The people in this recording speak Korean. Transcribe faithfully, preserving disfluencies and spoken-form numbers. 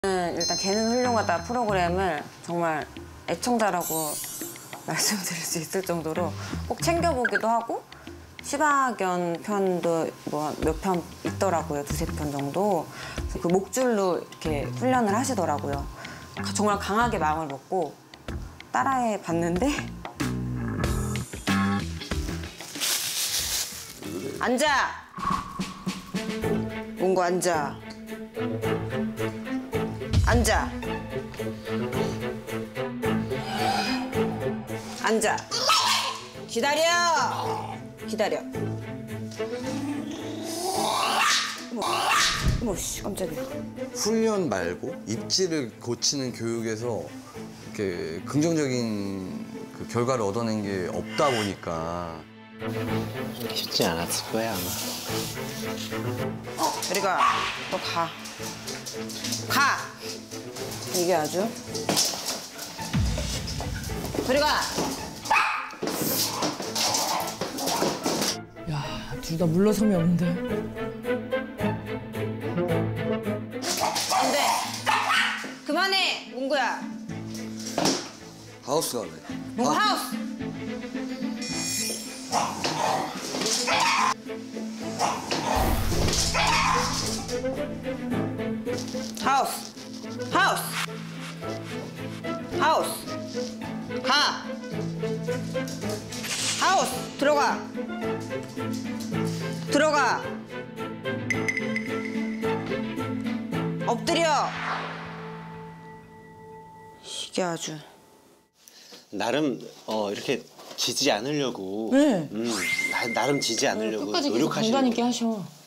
일단 개는 훌륭하다 프로그램을 정말 애청자라고 말씀드릴 수 있을 정도로 꼭 챙겨보기도 하고 시바견 편도 뭐 몇 편 있더라고요. 두세 편 정도. 그 목줄로 이렇게 훈련을 하시더라고요. 정말 강하게 마음을 먹고 따라해 봤는데 앉아! 몽고 앉아. 앉아. 앉아. 기다려. 기다려. 어머, 어머, 씨, 깜짝이야. 훈련 말고 입지를 고치는 교육에서 이렇게 긍정적인 그 결과를 얻어낸 게 없다 보니까 쉽지 않았을 거야, 아마. 우리가 너 가. 가! 이게 아주. 우리가 야, 둘 다 물러섬이 없는데. 안 돼. 그만해, 몽구야. 하우스 갈래. 몽구 하우스. 하우스. 하우스. 하우스. 가. 하우스. 들어가. 들어가. 엎드려. 이게 아주. 나름 어 이렇게 지지 않으려고. 네. 음, 나, 나름 지지 않으려고 끝까지 계속 노력하시는 강단 있게 거. 하셔.